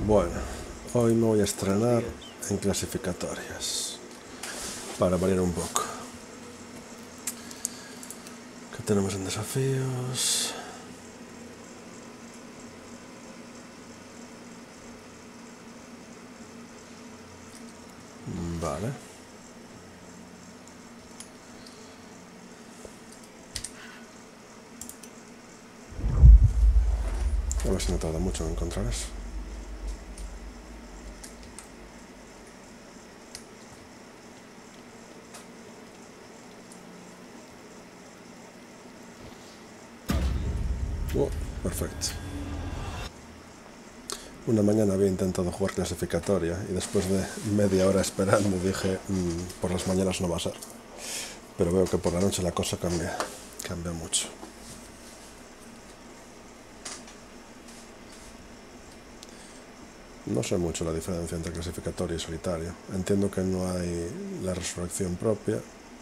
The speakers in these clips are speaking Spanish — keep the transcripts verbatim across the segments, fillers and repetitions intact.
Bueno, hoy me voy a estrenar en clasificatorias para variar un poco. ¿Qué tenemos en desafíos? Vale. A ver si no tarda mucho en encontrar eso. Oh, perfecto. Una mañana había intentado jugar clasificatoria y después de media hora esperando dije, mmm, por las mañanas no va a ser. Pero veo que por la noche la cosa cambia, cambia mucho. No sé mucho la diferencia entre clasificatorio y solitario. Entiendo que no hay la resurrección propia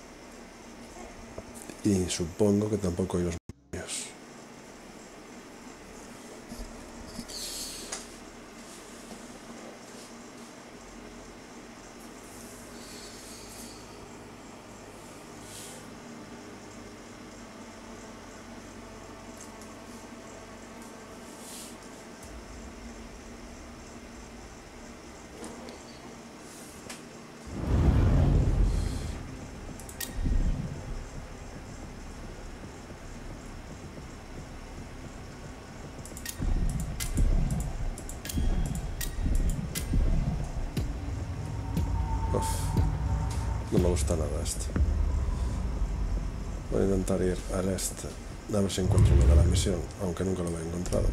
y supongo que tampoco hay los medios. Uf, no me gusta nada esto. Voy a intentar ir al este, a ver si encuentro una de la misión, aunque nunca lo he encontrado.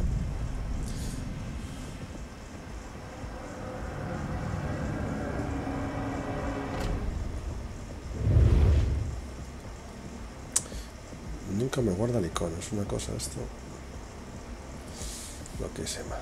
Nunca me guarda el icono, es una cosa esto loquísima.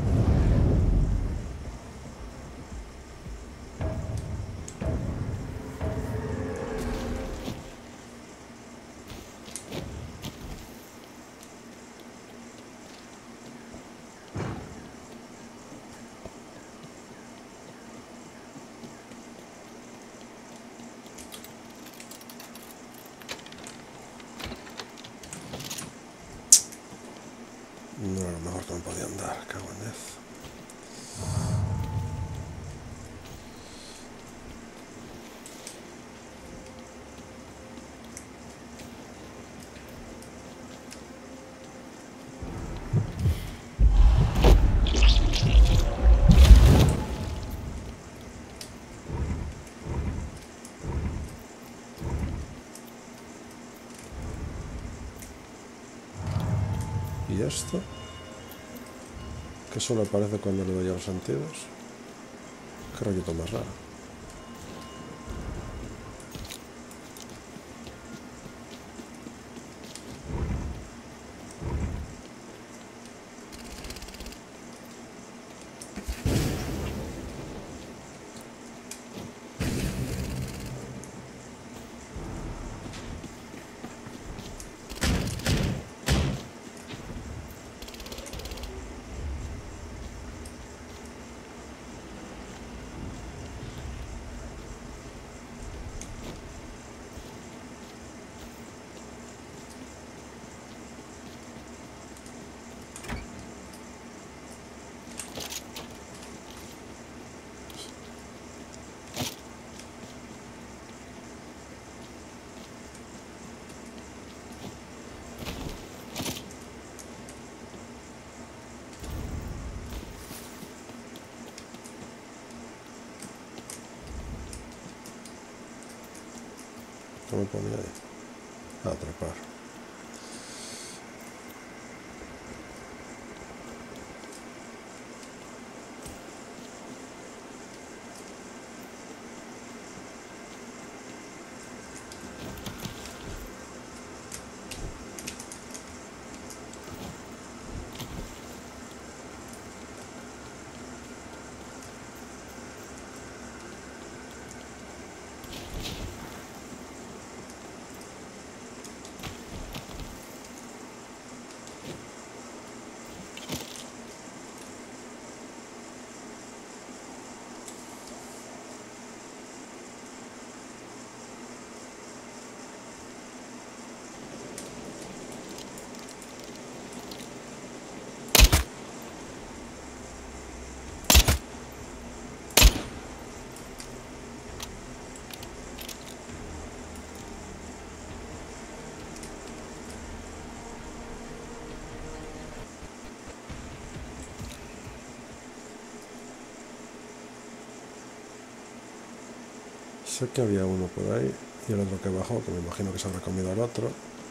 No era lo mejor que me podía andar, cago en diez. ¿Y esto? Que solo aparece cuando le doy a los sentidos. Qué rollito más raro. ¿Cómo me ponía ahí? A atrapar. Sé que había uno por ahí y el otro que bajó, que me imagino que se habrá comido al otro.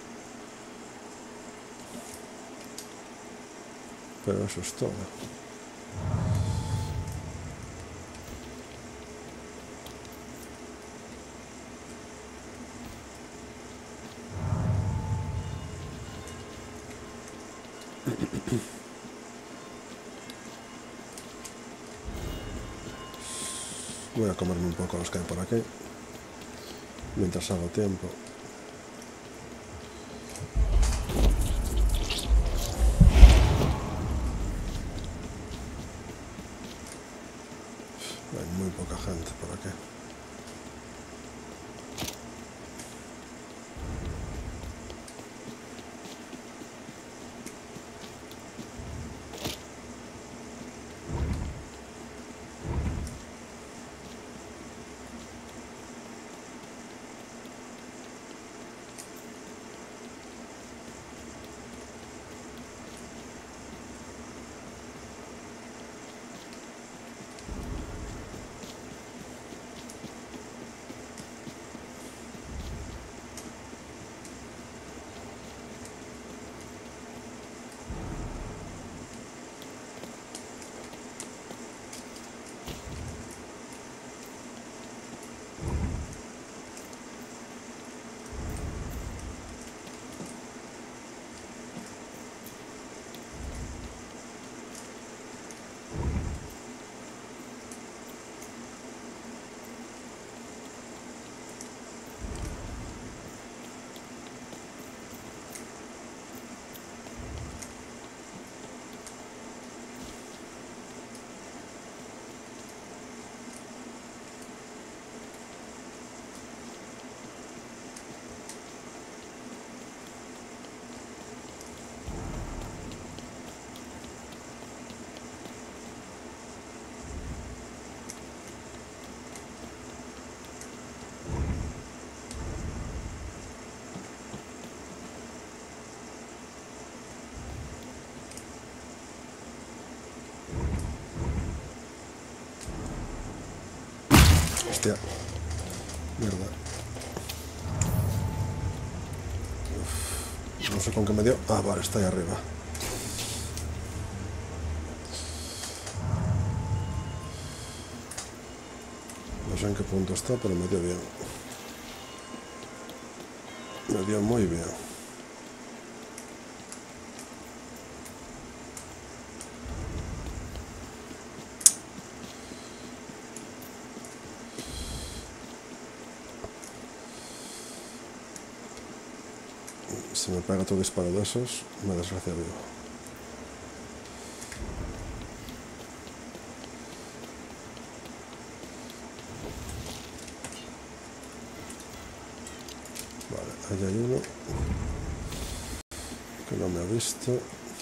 Pero eso es todo. Voy a comerme un poco los que hay por aquí mientras hago tiempo. Hay muy poca gente por aquí. Hostia. Mierda. Uf. No sé con qué me dio. Ah, vale, está ahí arriba. No sé en qué punto está, pero me dio bien. Me dio muy bien. Si me pega otro disparo de esos, me desgracia vivo. Vale, ahí hay uno que no me ha visto.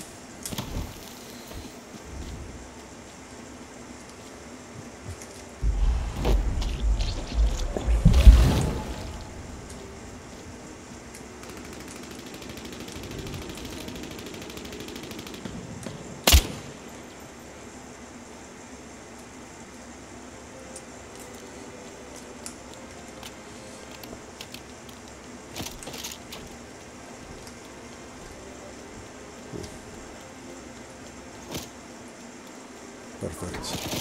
Perfecto.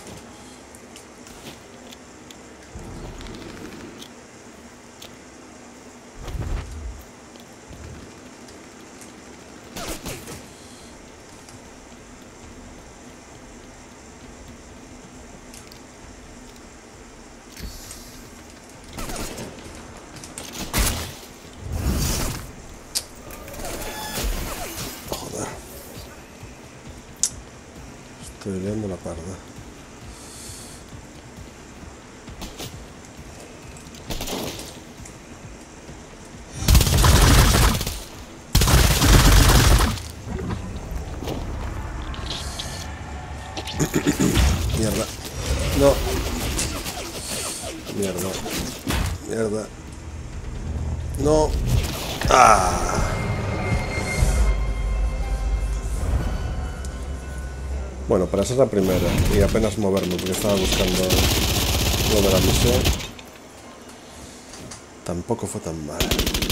Joder. Estoy liando la parda. Mierda. No. Mierda. Mierda. No. Ah. Bueno, para ser la primera y apenas moverme porque estaba buscando lo de la misión. tampoco fue tan mal.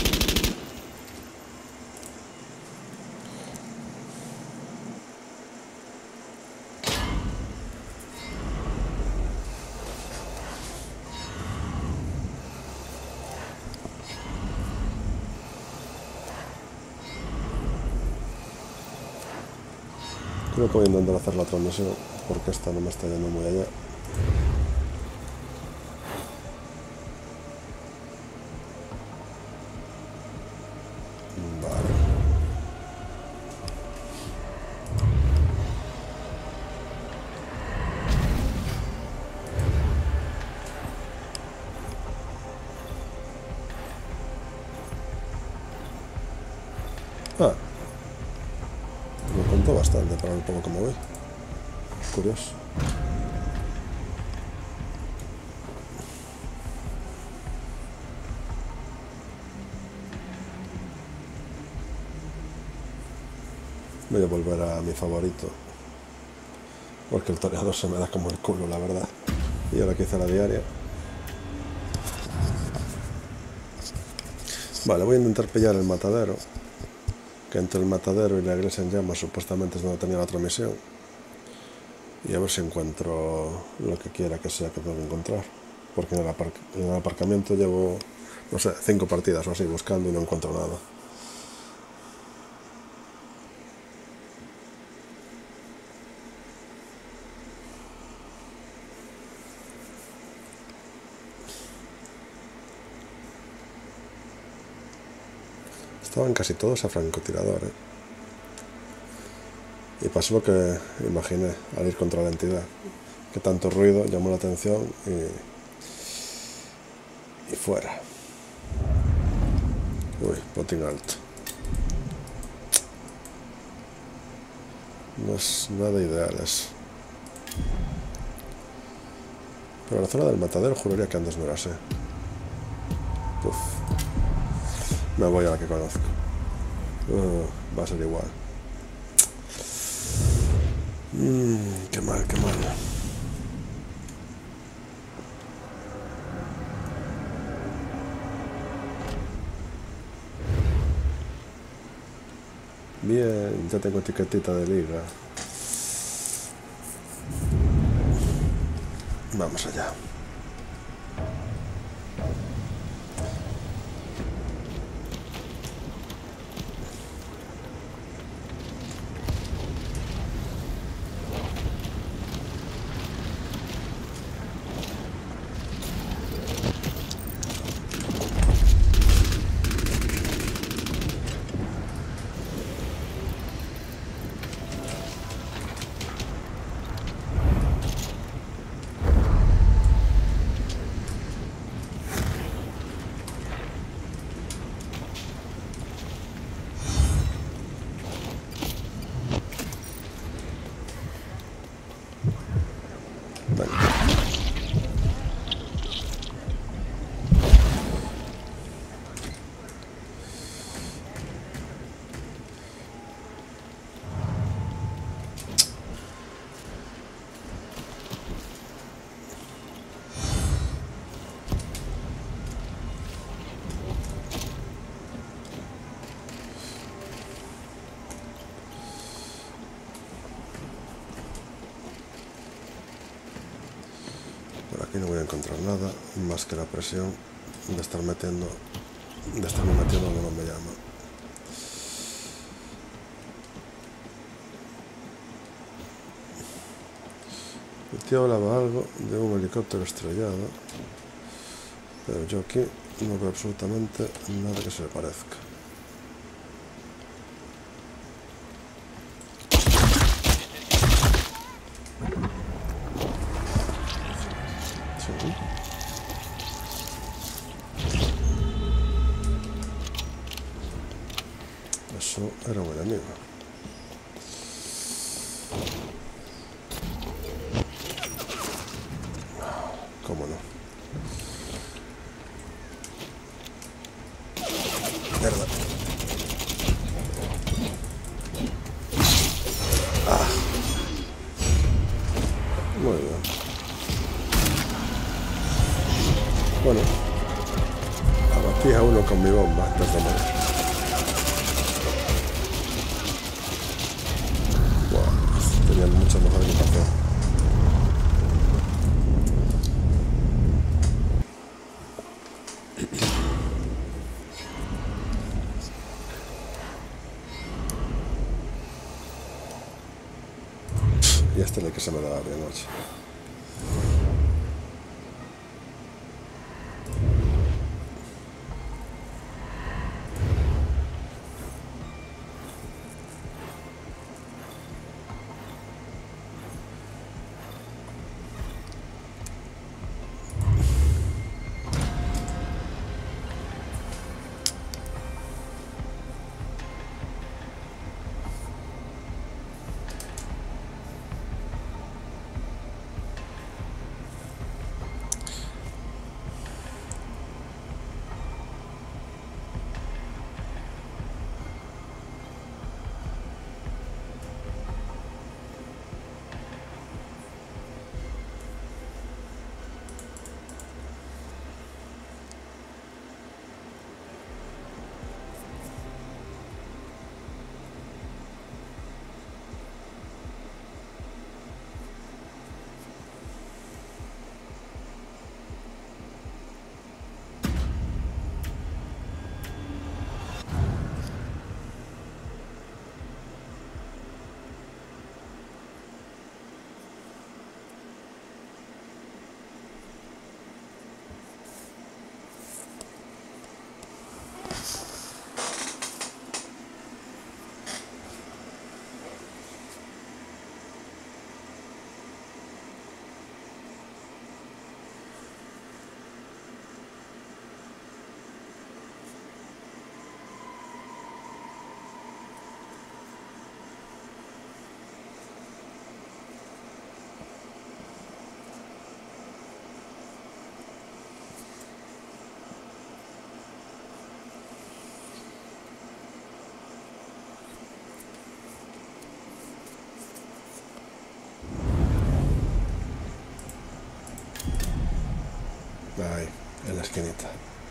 Creo que voy a intentar hacer la transmisión porque esta no me está yendo muy allá. Vale. Ah. Me contó bastante para el poco que me voy. Curioso. Voy a volver a mi favorito. Porque el toreador se me da como el culo, la verdad. Y ahora que hice la diaria. Vale, voy a intentar pillar el matadero. Que entre el matadero y la iglesia en llamas supuestamente es donde tenía la otra misión. Y a ver si encuentro lo que quiera que sea que tengo que encontrar. Porque en el, aparc en el aparcamiento llevo, no sé, cinco partidas o así buscando y no encuentro nada. Estaban casi todos a francotirador, ¿eh? Y pasó lo que imaginé al ir contra la entidad. Que tanto ruido llamó la atención y, y fuera. Uy, botín alto. No es nada ideal eso. Pero la zona del matadero juraría que antes no era así. Uf. Me voy a la que conozco. Uh, va a ser igual. Mm, qué mal, qué mal. Bien, ya tengo etiquetita de liga. Vamos allá. Aquí no voy a encontrar nada más que la presión de estar metiendo, de estarme metiendo donde no me llama. Mi tío hablaba algo de un helicóptero estrellado, pero yo aquí no veo absolutamente nada que se le parezca. Eso era un enemigo. ¿Cómo no? Mierda. Ah. Muy bien. Bueno. Fija uno con mi bomba antes de morir. Wow, tenían mucha mejor equipación. Y este es el que se me daba de noche. Ahí, en la esquinita.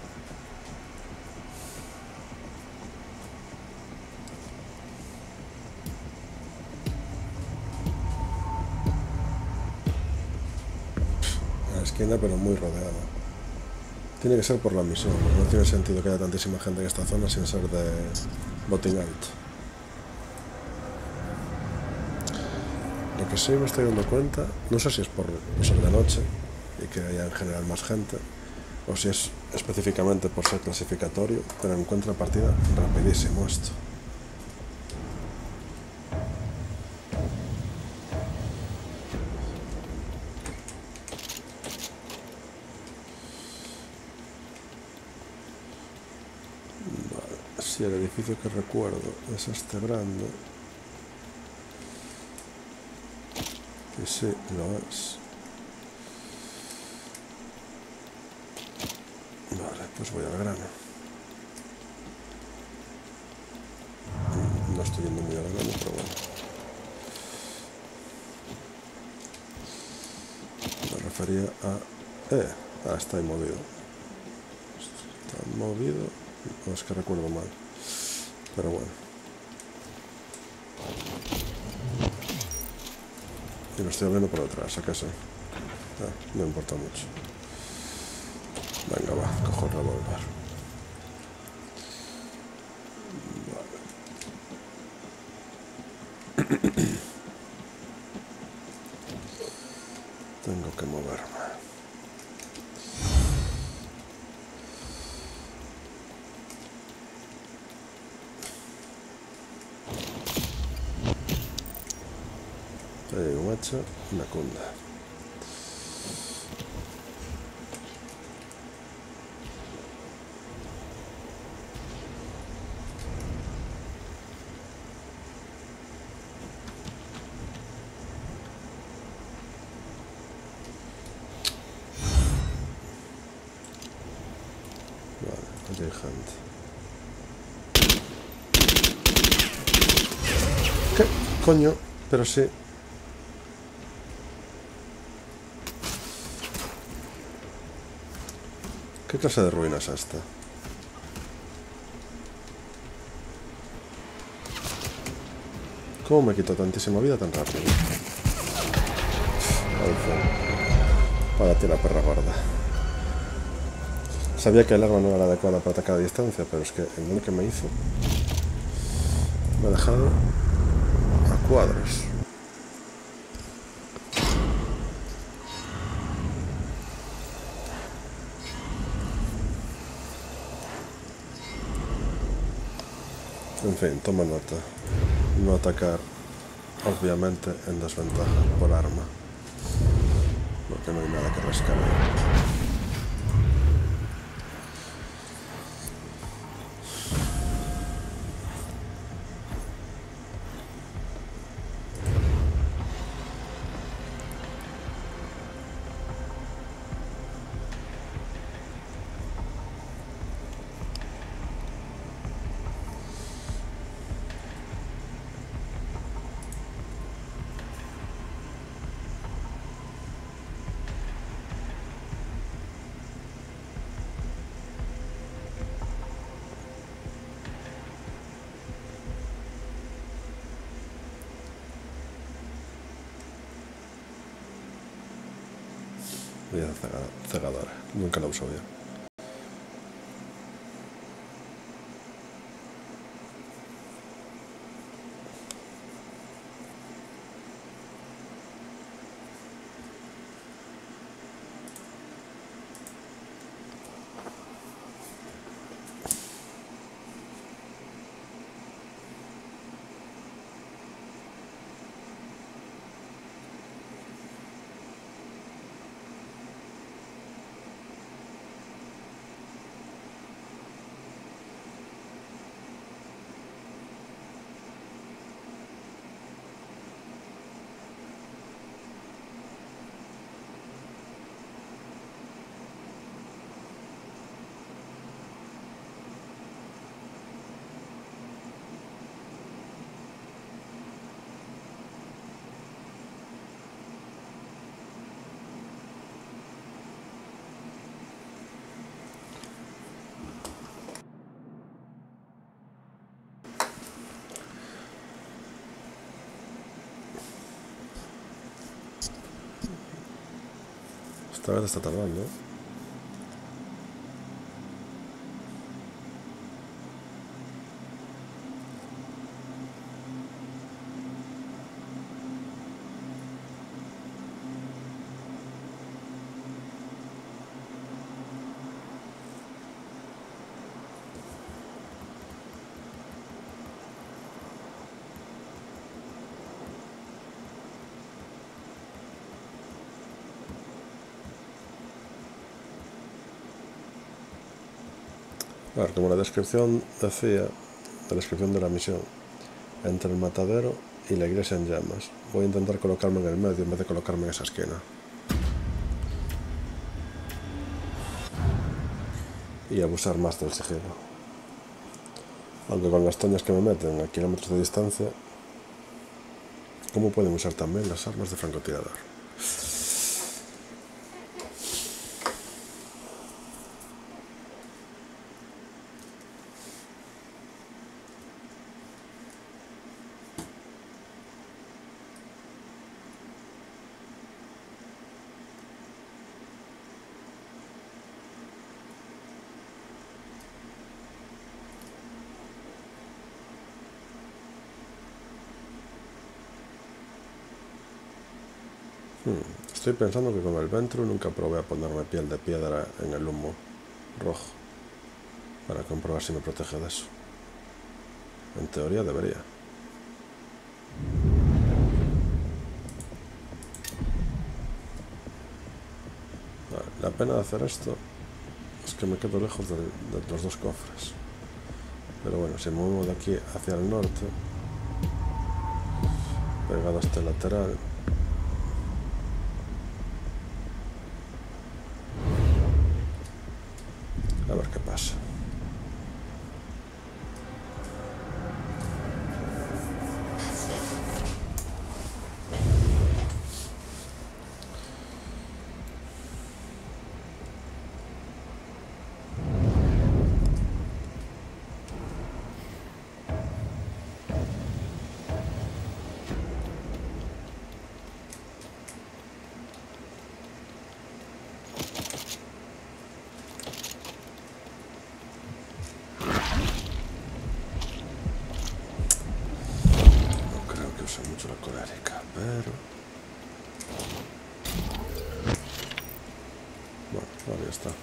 En la esquina, pero muy rodeada. Tiene que ser por la misión, no tiene sentido que haya tantísima gente en esta zona sin ser de botín alto. Lo que sí me estoy dando cuenta, no sé si es por ser de noche y que haya en general más gente, o si es específicamente por ser clasificatorio, pero encuentra partida rapidísimo esto. Vale, si el edificio que recuerdo es este grande, y sí, lo es. Vale, pues voy al grano. No estoy yendo muy al grano, pero bueno. Me refería a... Eh, ah, está ahí movido. Está movido. No, es que recuerdo mal. Pero bueno. Y lo estoy abriendo por detrás, ¿a qué sé? Ah, no importa mucho. Venga, va, cojo el revólver. Vale. Tengo que moverme. Ahí hay un hacha, una cunda. Allí hay gente. ¿Qué? Coño, pero sí. ¿Qué clase de ruina es esta? ¿Cómo me quito tantísima vida tan rápido? Ahí fue. Para ti la perra gorda. Sabía que el arma no era la adecuada para atacar a distancia, pero es que el daño que me hizo me ha dejado a cuadros. En fin, toma nota. No atacar, obviamente, en desventaja por arma. Porque no hay nada que rascar. Vida cegadora. Nunca la uso bien. Esta vez está tardando. A ver, como la descripción decía, la descripción de la misión, entre el matadero y la iglesia en llamas. Voy a intentar colocarme en el medio en vez de colocarme en esa esquina. Y abusar más del sigilo. Aunque con las toñas que me meten a kilómetros de distancia, ¿cómo pueden usar también las armas de francotirador? Estoy pensando que con el Ventru nunca probé a ponerme piel de piedra en el humo rojo para comprobar si me protege de eso. En teoría debería. Vale, la pena de hacer esto es que me quedo lejos de, de los dos cofres. Pero bueno, si me muevo de aquí hacia el norte, pegado a este lateral, a ver qué pasa. Bueno, ahora ya está.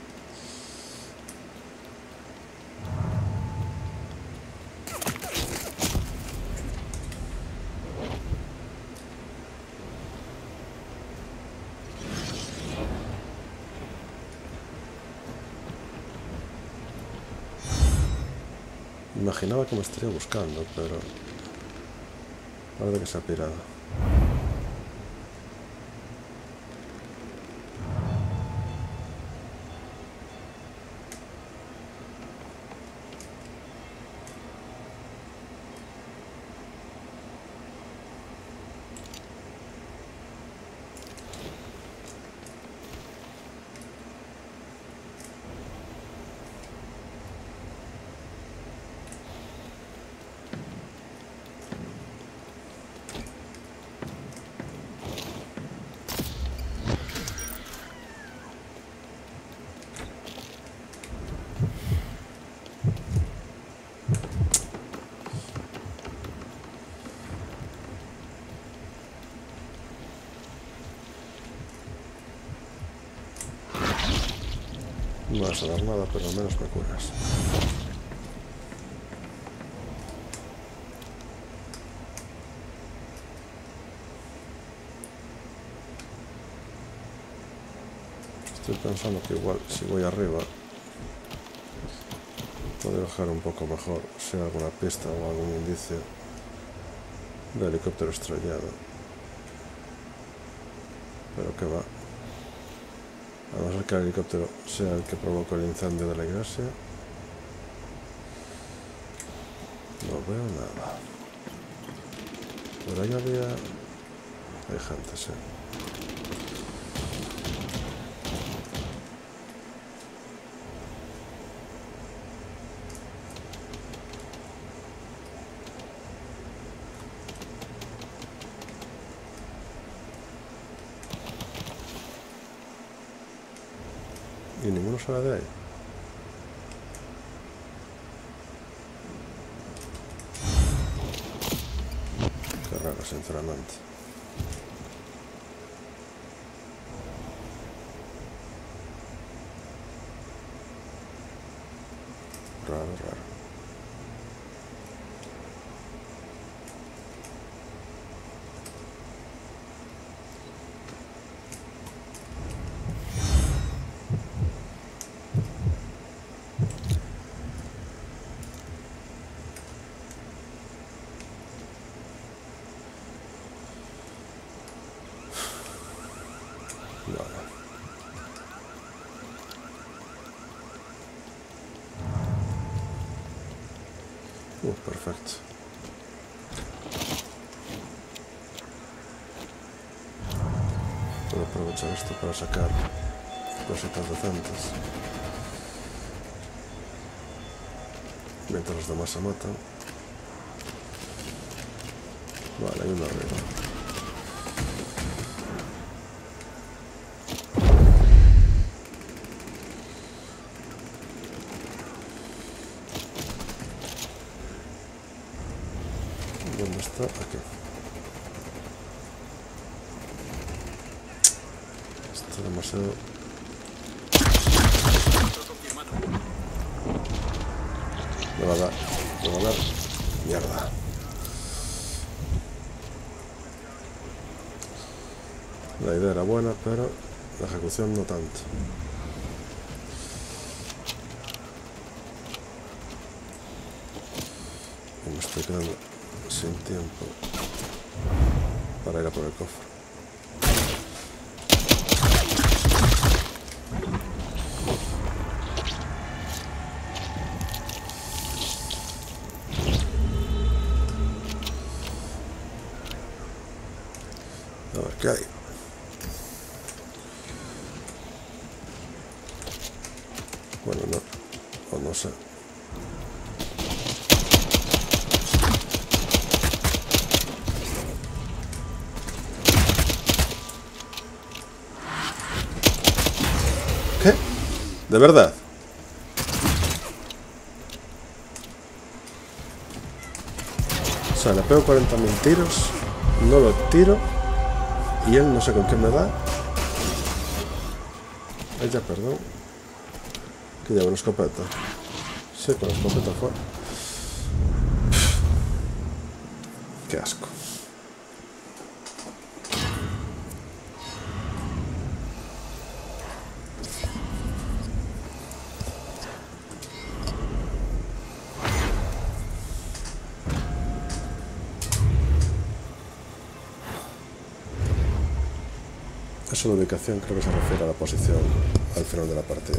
Imaginaba que me estaría buscando, pero parece que se ha pirado. No vas a dar nada, pero al menos me curas. Estoy pensando que igual si voy arriba podría bajar un poco mejor, si hay alguna pista o algún indicio de helicóptero estrellado. Pero que va. A no ser que el helicóptero sea el que provocó el incendio de la iglesia. No veo nada. Pero ahí había... Hay gente, sí. Y ninguno sale de ahí. Qué raro, sinceramente. Raro, raro. Vale. Uh, perfecto. Puedo aprovechar esto para sacar cositas decentes. Mientras los demás se matan. Vale, hay uno arriba. ¿Dónde está? Aquí. Está demasiado... Me va a dar... Me va a dar... Mierda. La idea era buena, pero la ejecución no tanto. Y me estoy quedando sin tiempo para ir a por el cofre. A ver qué hay. Bueno, no, o no sé. ¿Qué? ¿De verdad? O sea, le pego cuarenta mil tiros, no lo tiro y él no sé con qué me da. Ella, perdón. Que lleva una escopeta. Sí, con la escopeta fue. Qué asco. Eso de ubicación creo que se refiere a la posición al final de la partida.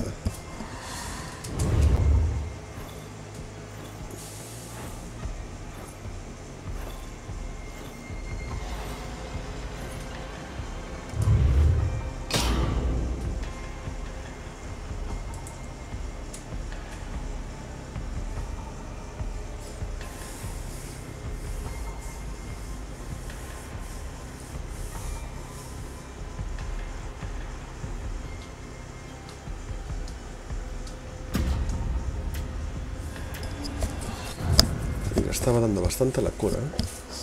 Estaba dando bastante la cura, ¿eh?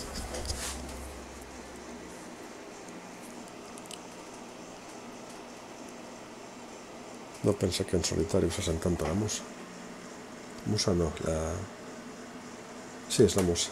No pensé que en solitario usasen tanto la musa. Musa no, la... Sí, es la musa.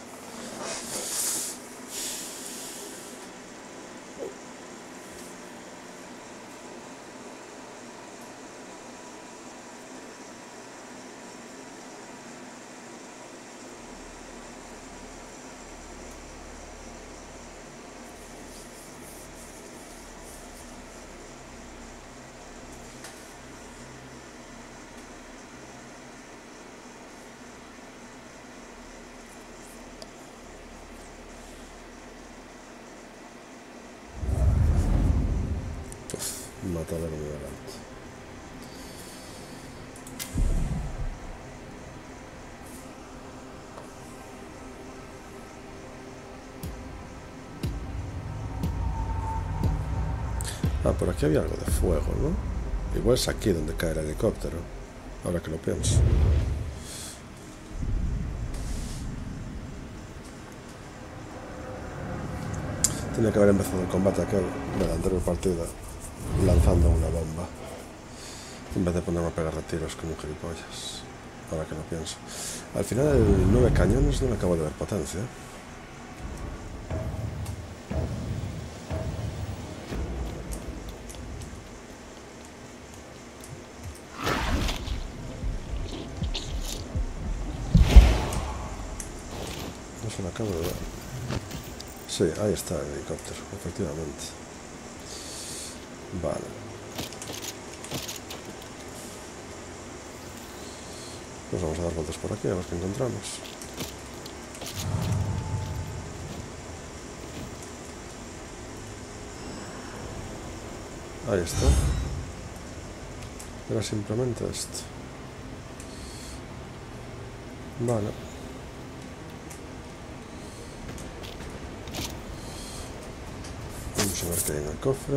Matadero muy adelante. Ah, por aquí había algo de fuego, ¿no? Igual es aquí donde cae el helicóptero, ahora que lo pienso. Tenía que haber empezado el combate aquel de la anterior partida lanzando una bomba en vez de ponerme a pegar de tiros como un gilipollas, ahora que lo pienso. Al final el nueve cañones no le acabo de ver potencia. No se lo acabo de ver. Sí, ahí está el helicóptero, efectivamente. Vale. Pues vamos a dar vueltas por aquí a ver qué encontramos. Ahí está. Era simplemente esto. Vale. Vamos a ver qué hay en el cofre.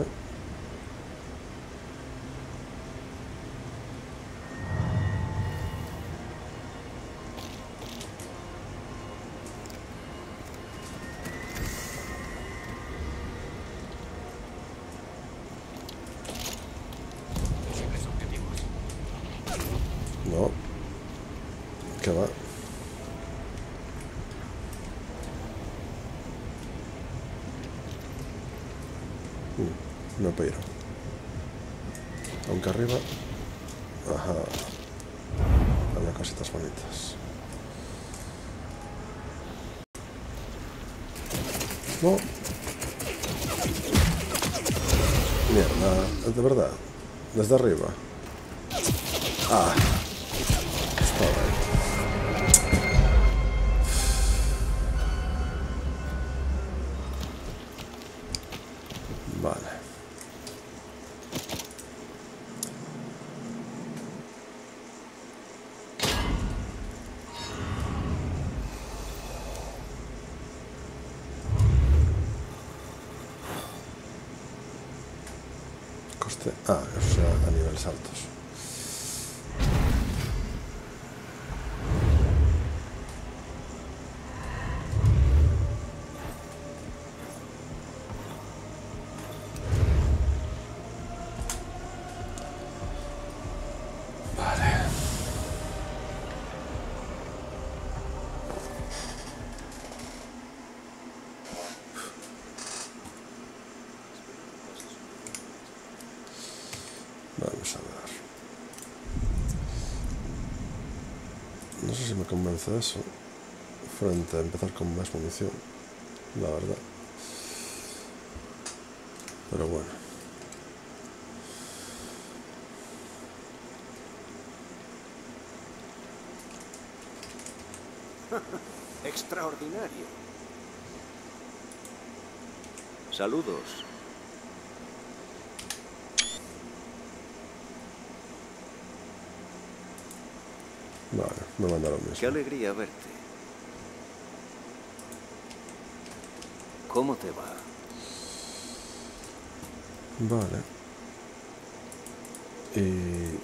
No. ¿Qué va? Mm, no puedo ir. Aunque arriba... Ajá. Había cositas bonitas. No. Mierda, de verdad. Desde arriba. Ah. Está bien. Vale. Coste... Ah, o sea, a niveles altos. convence eso frente a empezar con más munición, la verdad. Pero bueno. Extraordinario. Saludos. Vale, me manda lo mismo. Qué alegría verte. ¿Cómo te va? Vale. Y...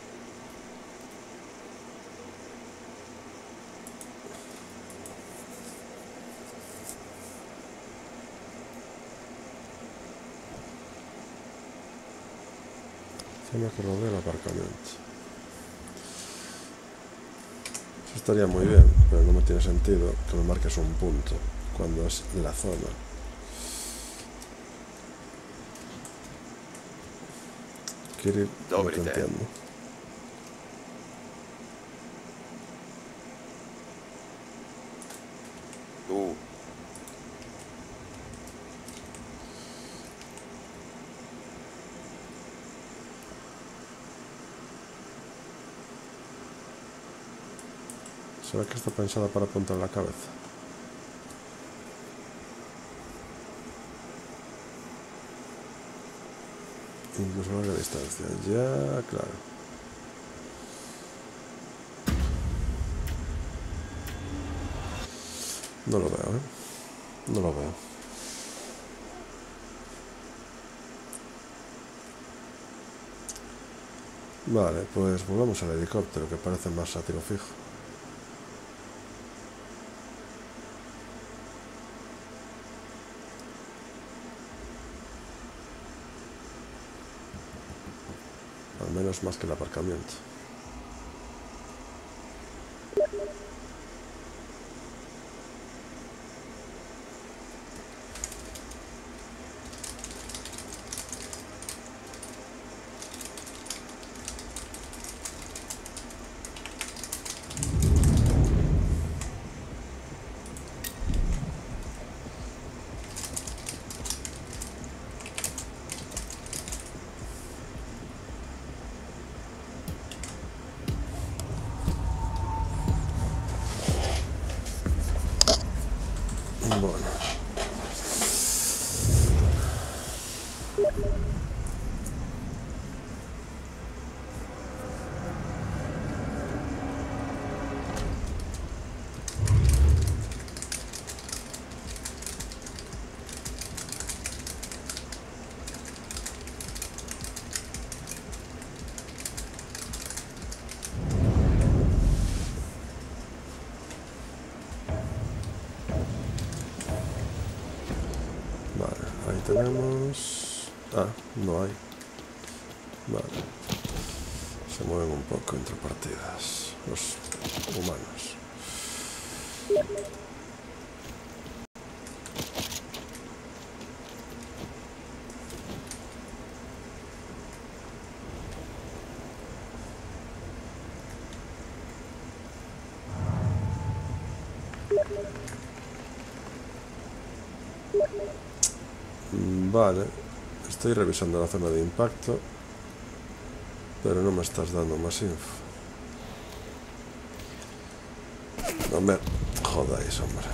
zona que rodea el aparcamiento. Eso estaría muy bien, pero no me tiene sentido que me marques un punto cuando es la zona. Quiero ir a lo que entiendo. Tú. ¿Será que está pensada para apuntar la cabeza? Incluso a larga distancia. Ya, claro. No lo veo, ¿eh? No lo veo. Vale, pues volvamos al helicóptero, que parece más a tiro fijo. Al menos más que el aparcamiento. Bueno. Ahí tenemos... Ah, no hay. Vale. Se mueven un poco entre partidas los humanos. Vale, estoy revisando la zona de impacto, pero no me estás dando más info. No me jodáis, hombre.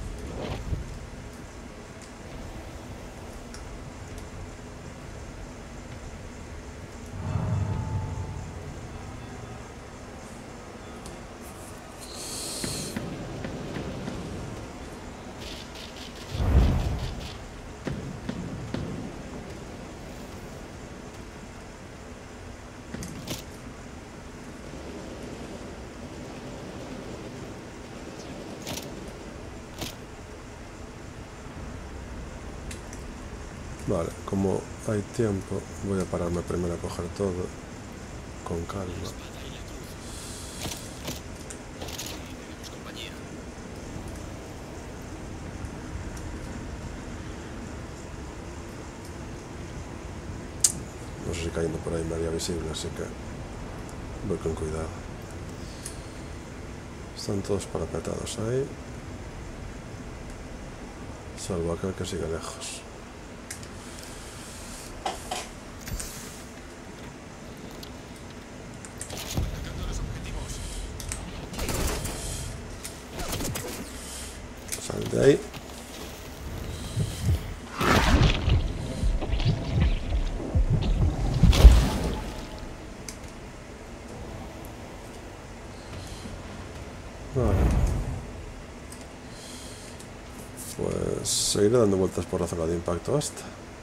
Vale, como hay tiempo, voy a pararme primero a coger todo con calma. No sé si cayendo por ahí me haría visible, así que voy con cuidado. Están todos parapetados ahí. Salvo aquel que sigue lejos. Sal de ahí. Vale. Pues seguiré dando vueltas por la zona de impacto hasta.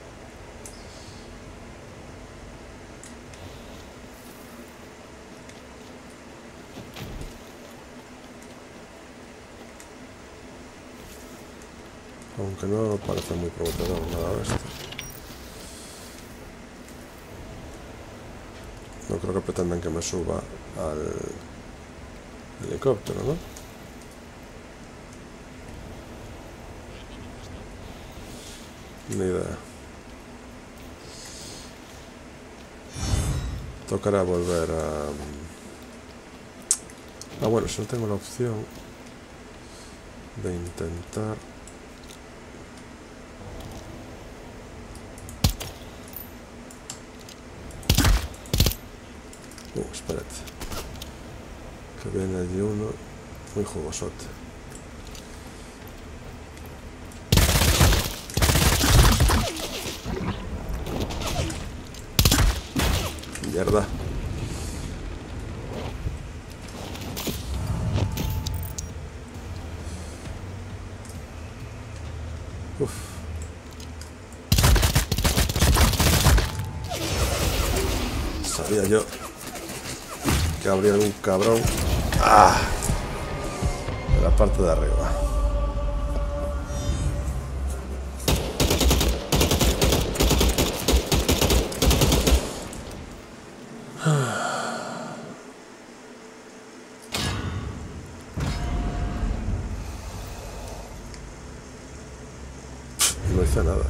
Aunque no parece muy prometedor nada de esto. No creo que pretendan que me suba al helicóptero, ¿no? Ni idea. Tocará volver a... Ah, bueno, si no tengo la opción de intentar... Uh, espérate. Que viene allí uno muy jugosote. Mierda. Uf. Sabía yo que habría un cabrón. ¡Ah! De la parte de arriba. No hice nada.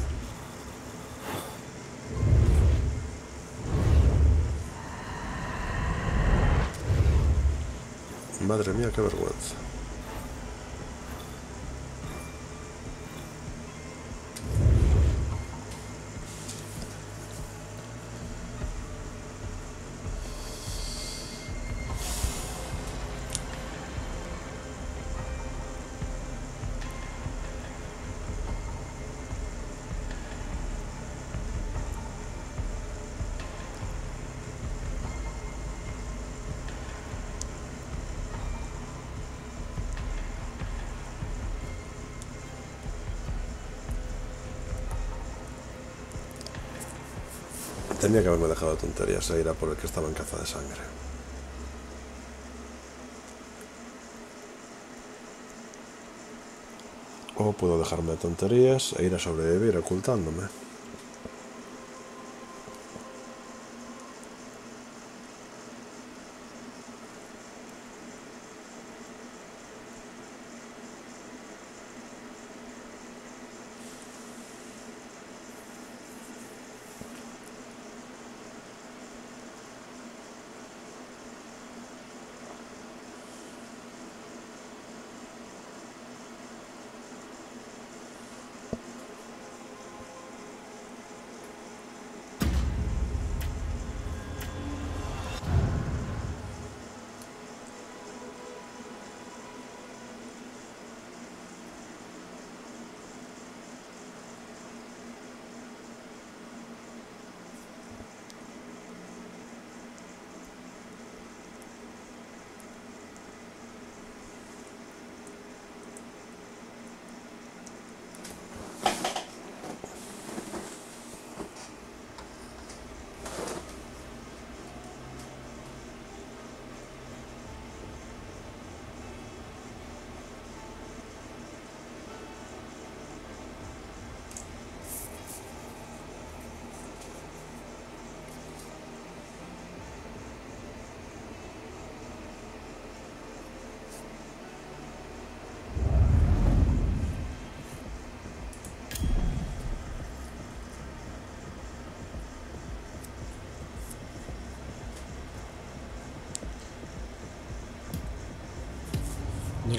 Madre mía, qué vergüenza. Tenía que haberme dejado de tonterías e ir a por el que estaba en caza de sangre. O puedo dejarme de tonterías e ir a sobrevivir ocultándome.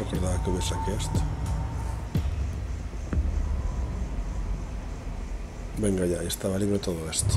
recordaba que hubiese aquí esto. Venga ya, estaba libre todo esto.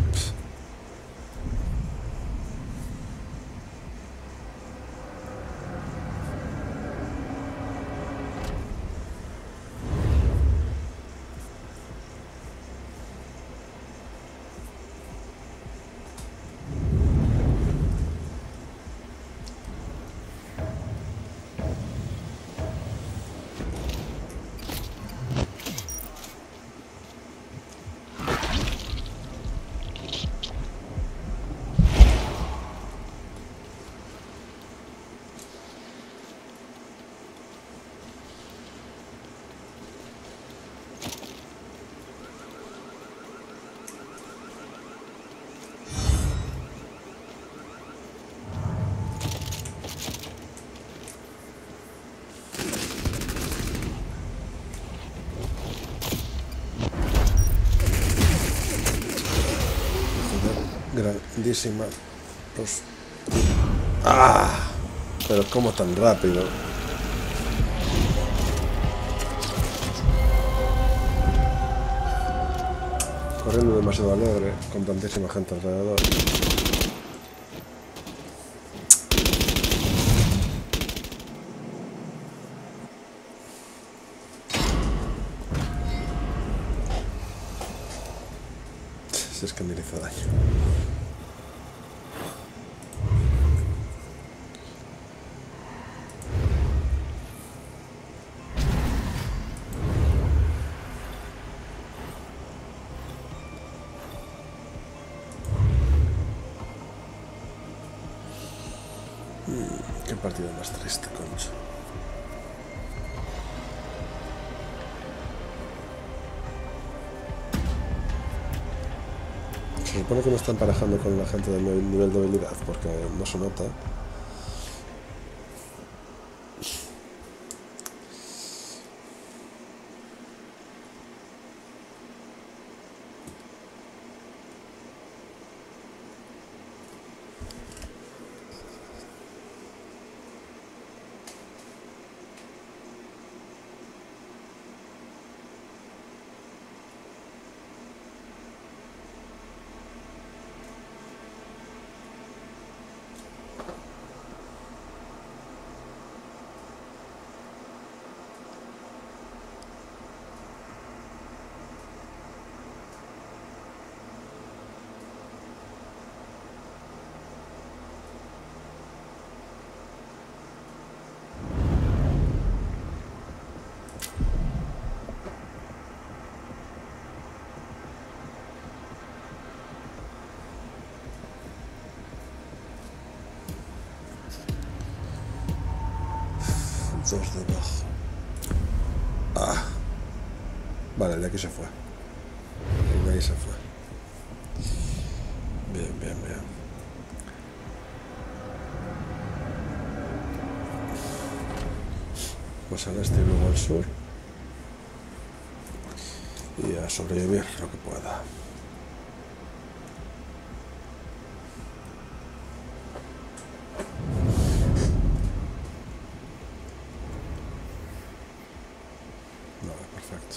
Grandísima. Pues... ¡Ah! Pero cómo tan rápido. Corriendo demasiado alegre, con tantísima gente alrededor. Si es que me hizo daño. Qué partido más triste, concha. Se supone que me están emparejando con la gente de mi nivel de habilidad, porque no se nota. Dos debajo. Ah. Vale, de aquí se fue. Y de ahí se fue. Bien, bien, bien. Pues al este y luego al sur. Y a sobrevivir lo que pueda. Perfecto.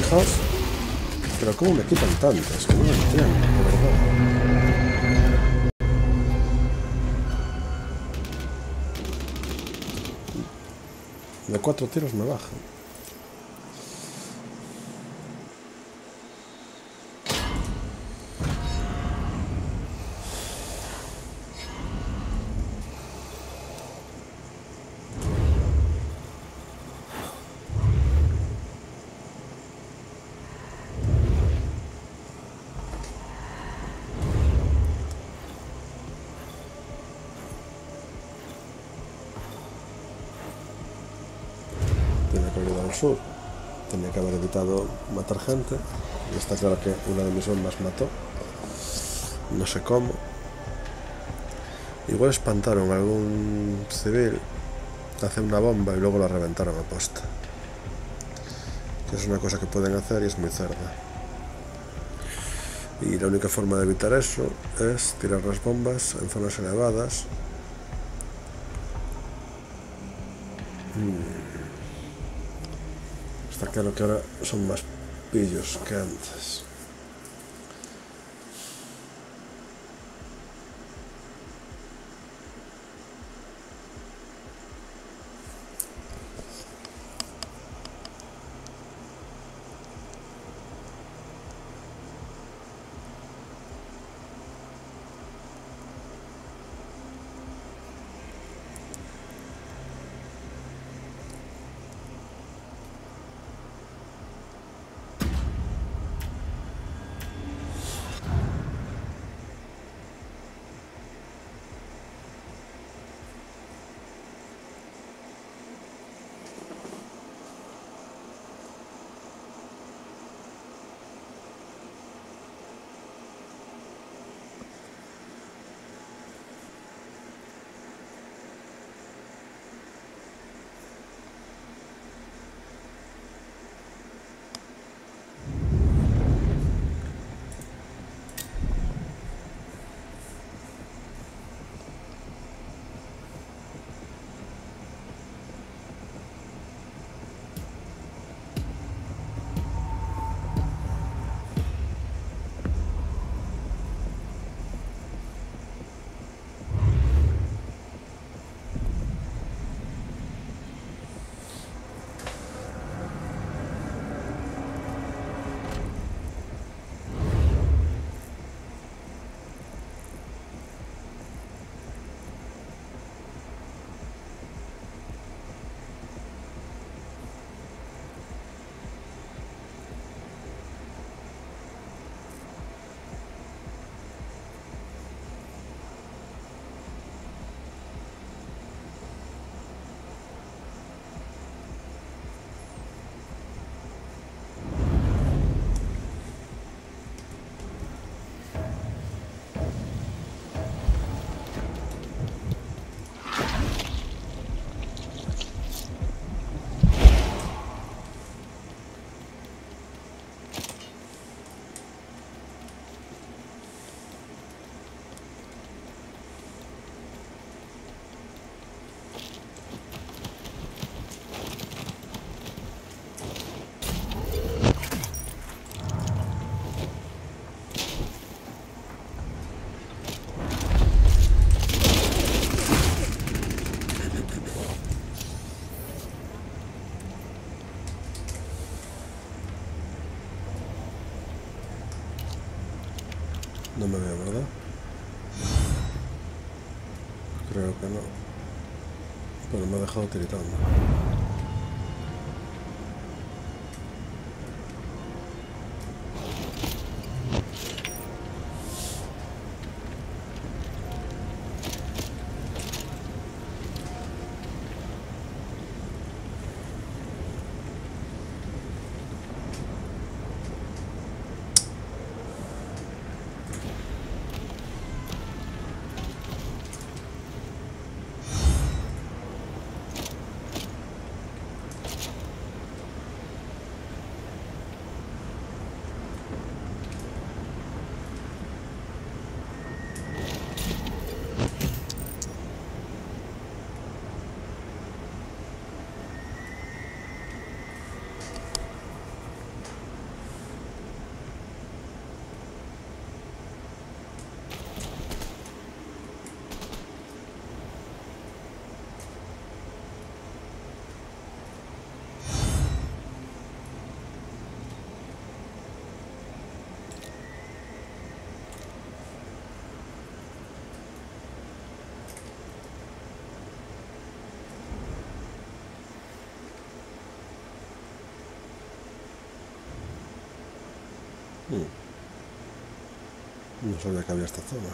Fijaos. Pero cómo me quitan tantas, que no lo entiendo, de verdad. De cuatro tiros me bajan. Tenía que haber ido al sur, tenía que haber evitado matar gente, y está claro que una de mis bombas mató, no sé cómo. Igual espantaron a algún civil, hacen una bomba y luego la reventaron a posta, que es una cosa que pueden hacer y es muy cerda. Y la única forma de evitar eso es tirar las bombas en zonas elevadas. Hmm. Está claro que ahora son más pillos que antes. No me veo, ¿verdad? Creo que no. Pero me ha dejado tiritando. Hmm. No sabía que había esta zona.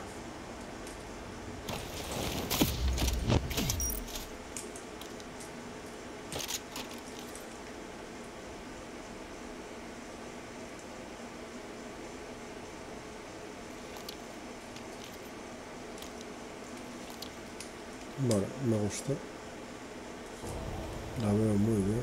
Vale, me gusta. La veo muy bien.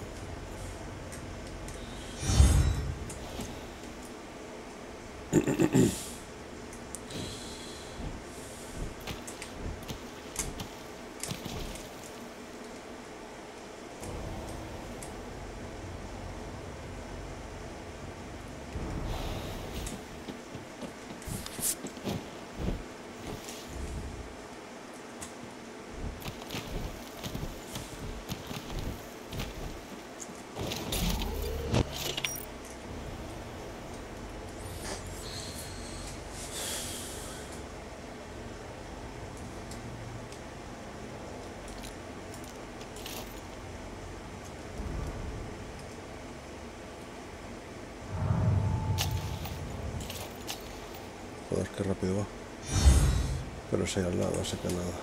Joder, qué rápido va. Pero si hay al lado, así que nada.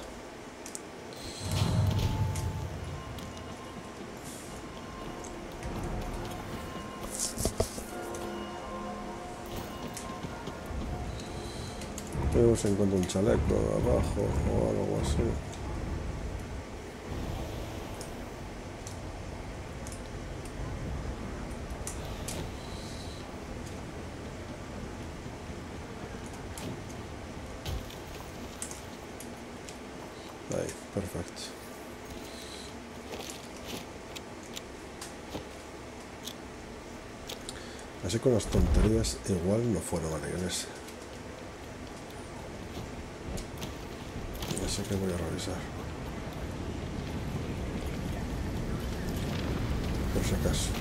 Luego se encuentra un chaleco abajo o algo así. Ahí, perfecto. Así con las tonterías igual no fueron a la iglesia. Así que voy a revisar. Por si acaso.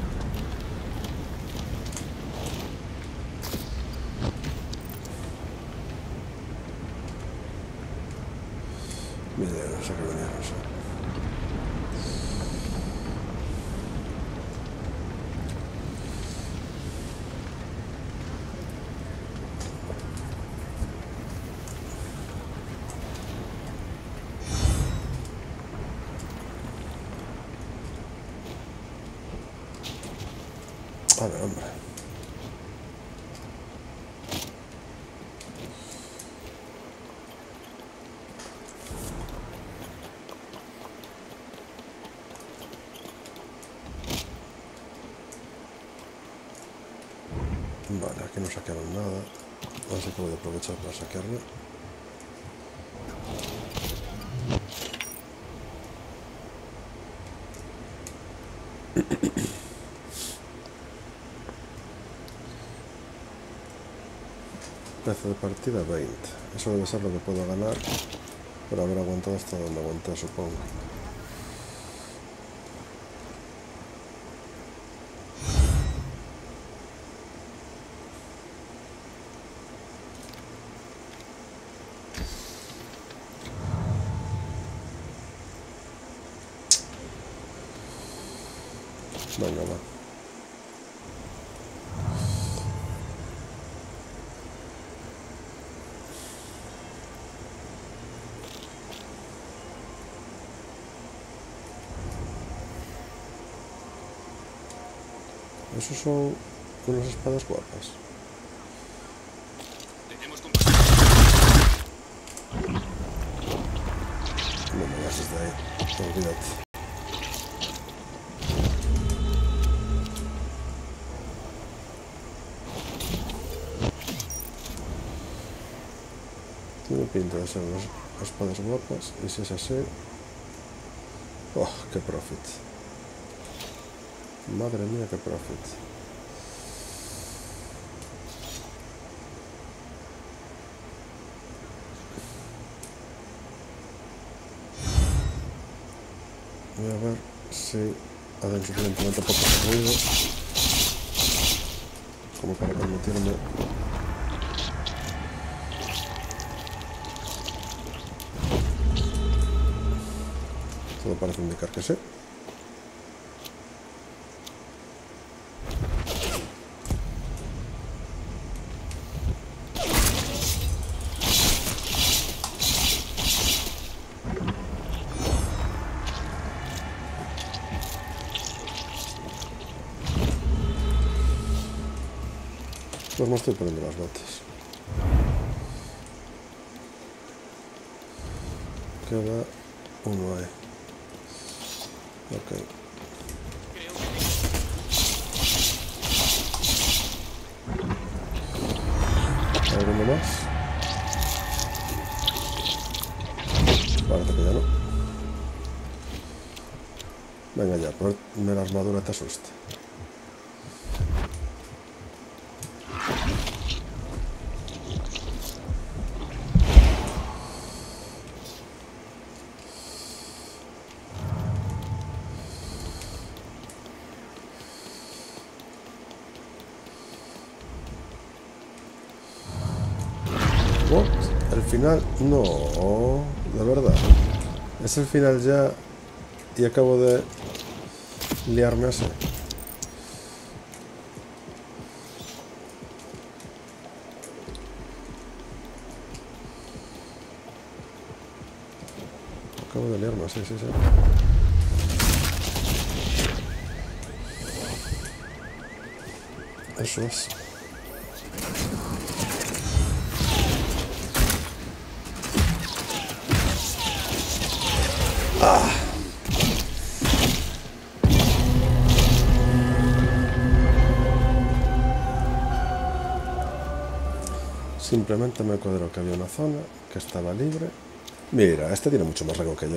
Mira, no sé qué venía, no sé. A ver, hombre. Vale, aquí no saquearon nada, así que voy a aprovechar para saquearlo. Precio de partida veinte. Eso debe ser lo que puedo ganar por haber aguantado hasta donde aguanté, supongo. Venga, va. Esos son unas espadas guapas. No me hagas desde ahí, olvídate. Tiene pinta de ser unas espadas guapas, y si es así... ¡Oh, qué profit! Madre mía, qué profit. Voy a ver si hacen suficientemente poco ruido como para permitirme todo parece indicar que sí. Pues me estoy poniendo las botas. Queda uno ahí. Ok. ¿Alguno más? Parece que ya no. Venga ya, ponme la armadura, te asusta. Oh, el final, no, de verdad. Es el final ya y acabo de liarme así. Acabo de liarme así, sí, sí. Eso es. Ah. Simplemente me cuadró que había una zona que estaba libre. Mira, este tiene mucho más rango que yo.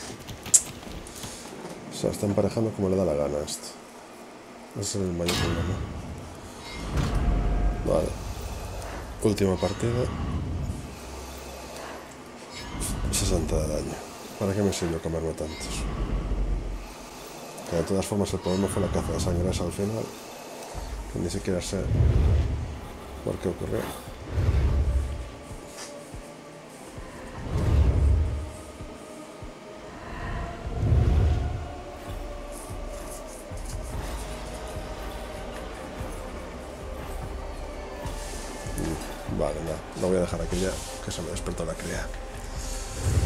O sea, está emparejando como le da la gana a esto. Ese es el mayor problema. Vale. Última partida. sesenta de daño. ¿Para qué me sirvió comerme tantos? Que de todas formas el problema fue la caza de sangres al final. Que ni siquiera sé por qué ocurrió. Vale, nada, lo voy a dejar aquí ya, que se me despertó la cría.